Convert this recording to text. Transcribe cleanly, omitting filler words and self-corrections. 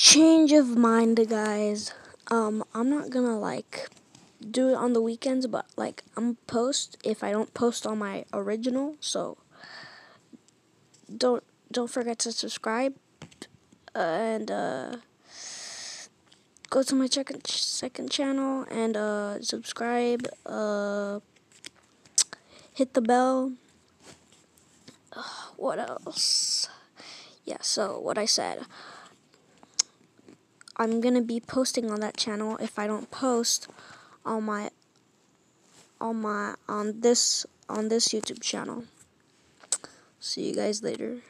change of mind, guys. I'm not gonna do it on the weekends, but I'm post if I don't post on my original. So don't forget to subscribe and go to my second channel and subscribe. Hit the bell. What else? Yeah. So what I said. I'm gonna be posting on that channel if I don't post on this YouTube channel. See you guys later.